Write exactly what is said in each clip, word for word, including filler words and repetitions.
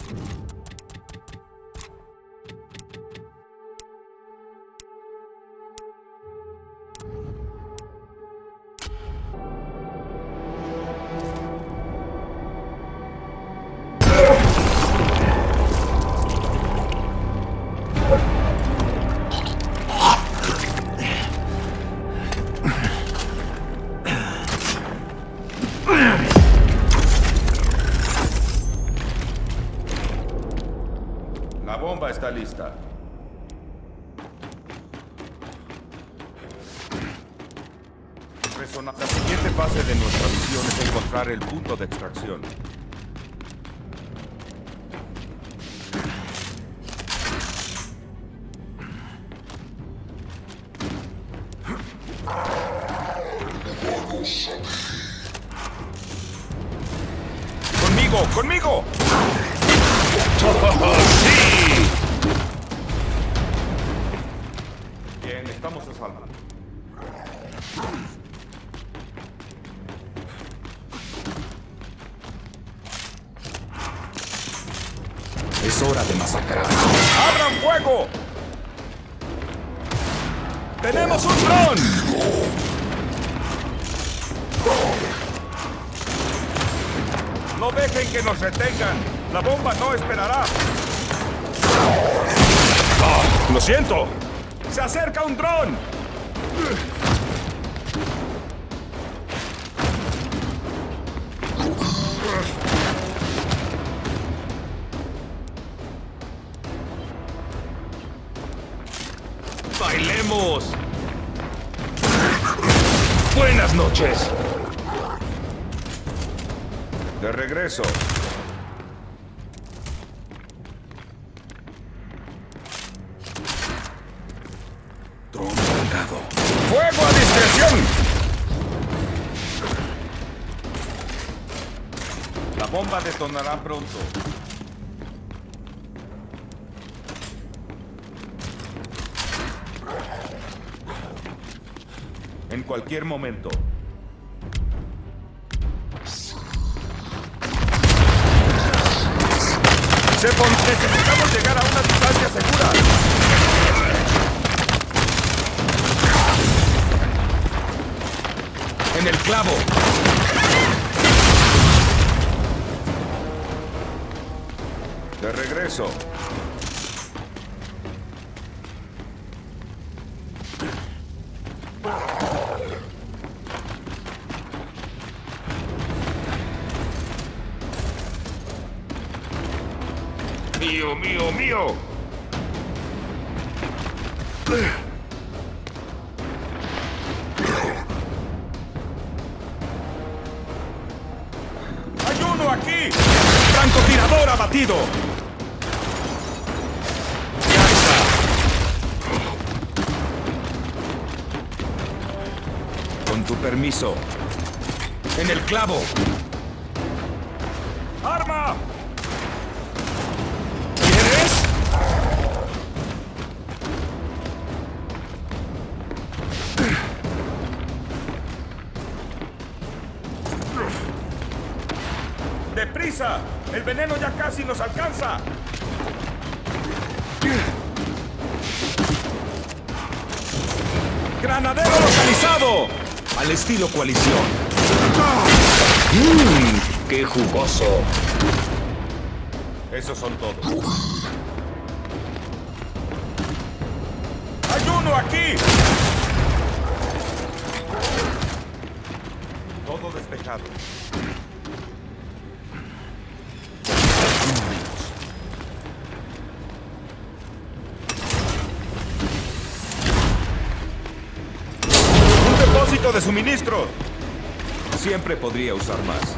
La bomba está lista. Resona- La siguiente fase de nuestra misión es encontrar el punto de extracción. ¡Conmigo! ¡Conmigo! ¡Sí! Bien, estamos a salvo. Es hora de masacrar. ¡Abran fuego! ¡Tenemos un dron! ¡No dejen que nos retengan! ¡La bomba no esperará! ¡Ah! ¡Lo siento! ¡Se acerca un dron! ¡Bailemos! ¡Buenas noches! De regreso. Dron cargado. ¡Fuego a discreción! La bomba detonará pronto. En cualquier momento. Se pon- Necesitamos llegar a una distancia segura. En el clavo. De regreso. Mío, mío, mío. ¡Hay uno aquí! ¡Francotirador abatido! ¡Ya está! Con tu permiso. En el clavo. ¡Arma! ¿Quieres? ¡Deprisa! ¡El veneno ya casi nos alcanza! ¡Granadero localizado! Al estilo coalición. ¡Mmm! ¡Qué jugoso! Esos son todos. ¡Hay uno aquí! Todo despejado. ¡Un depósito de suministros! Siempre podría usar más.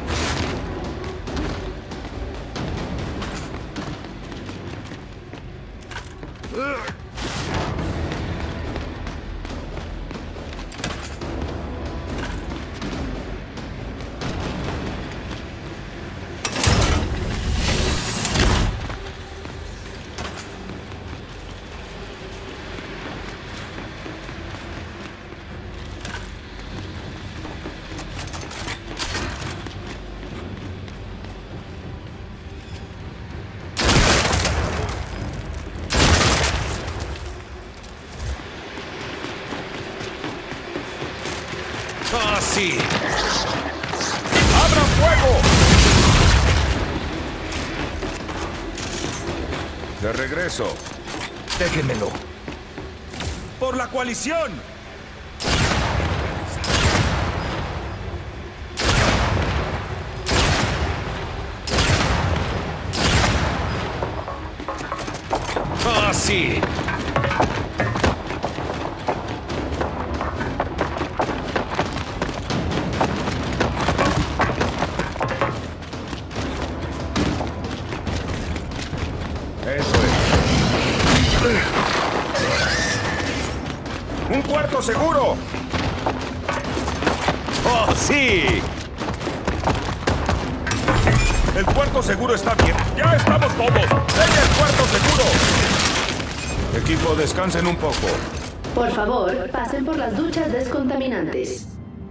sí! ¡Abran fuego! De regreso. Déjenmelo. ¡Por la coalición! ¡Ah, sí! Eso es. ¡Un cuarto seguro! ¡Oh, sí! El cuarto seguro está bien. ¡Ya estamos todos! ¡Denle el cuarto seguro! Equipo, descansen un poco. Por favor, pasen por las duchas descontaminantes.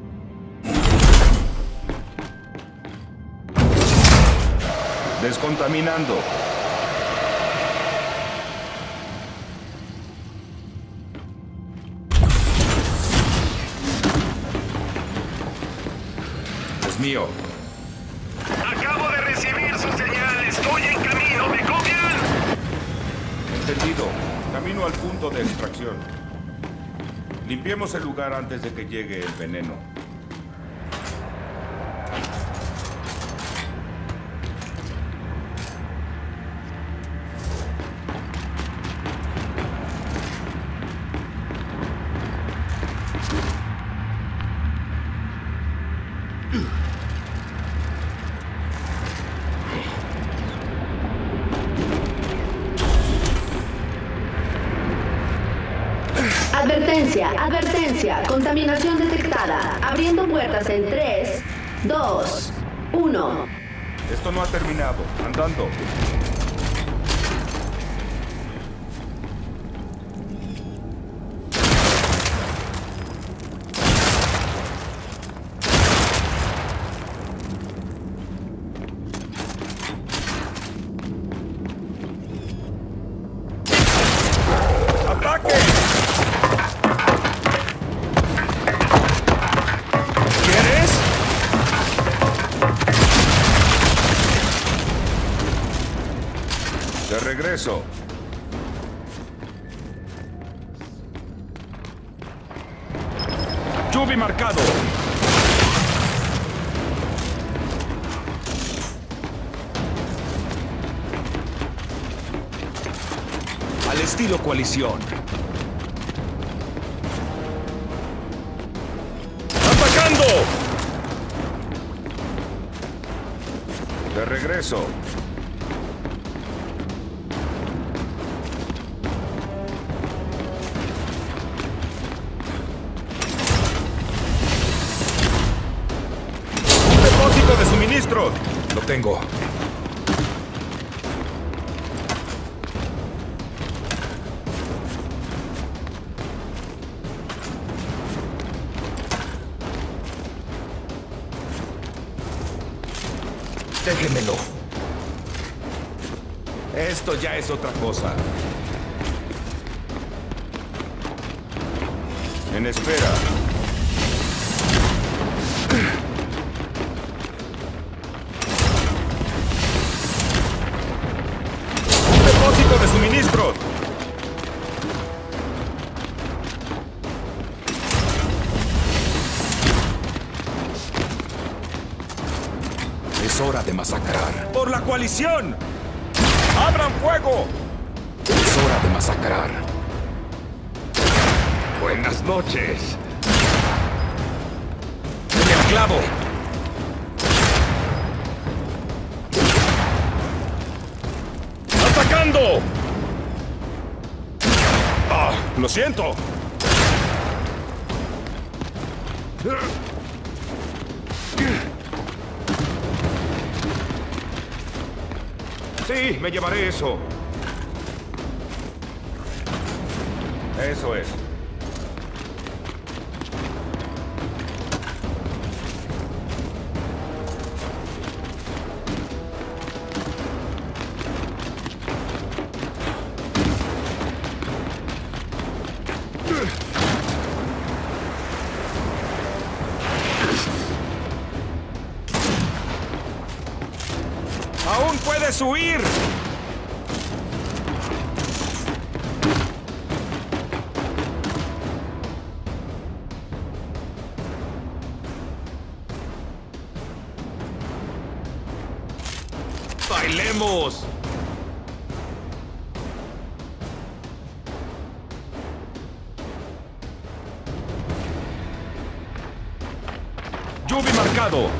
Descontaminando. Es mío. Acabo de recibir su señal. Estoy en camino. ¿Me copian? Entendido. Camino al punto de extracción. Limpiemos el lugar antes de que llegue el veneno. Advertencia, advertencia, contaminación detectada. Abriendo puertas en tres, dos, uno. Esto no ha terminado. Andando. ¡Ataque! ¿Quieres? De regreso. ¡Yubi marcado! Al estilo coalición. ¡Atacando! De regreso. ¡Un depósito de suministros! Lo tengo. Déjenmelo. Esto ya es otra cosa. En espera. ¡Un depósito de suministros! Es hora de masacrar. ¡Por la coalición! ¡Abran fuego! Es hora de masacrar. Buenas noches. ¡En el clavo! ¡Atacando! ¡Ah! ¡Lo siento! Sí, me llevaré eso. Eso es. puedes huir! ¡Bailemos! Yubi marcado.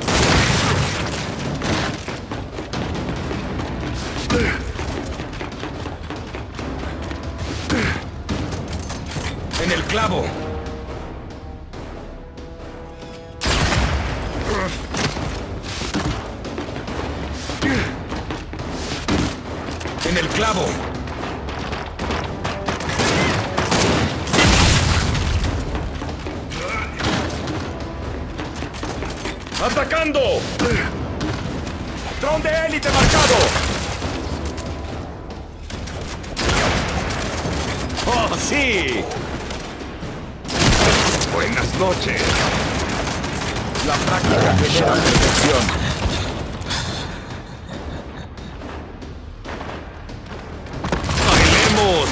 En el clavo. En el clavo. ¡Atacando! ¡Dron de élite marcado! ¡Oh, sí! Buenas noches. La práctica genera perfección. ¡Bailemos!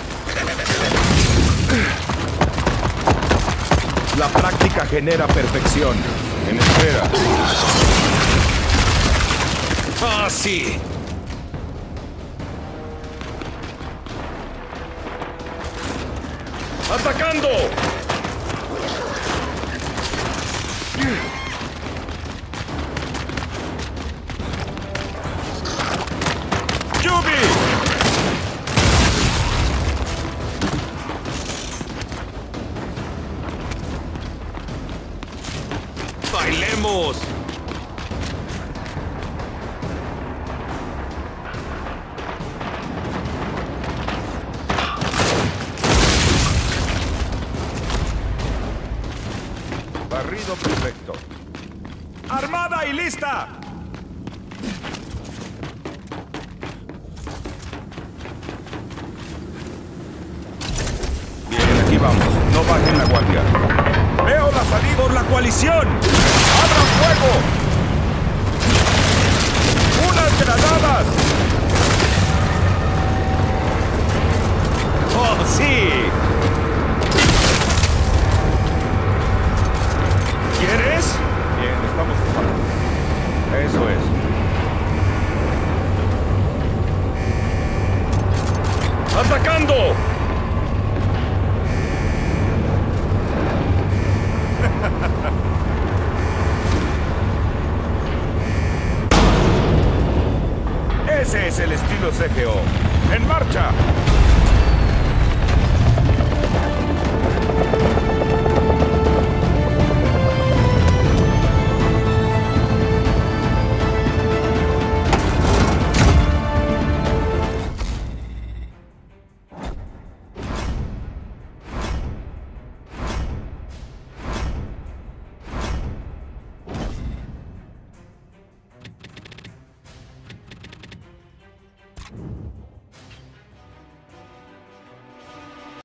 La práctica genera perfección. En espera. ¡Ah, sí! ¡Atacando! ¡Yubi! ¡Bailemos! Barrido perfecto. ¡Armada y lista! Bien, aquí vamos. No bajen la guardia. ¡Veo la salida por la coalición! ¡Abran fuego! ¡Unas granadas! ¡Oh, sí! ¿Quieres? Bien, estamos a salvo. Eso es. ¡Atacando! Ese es el estilo C G O. ¡En marcha!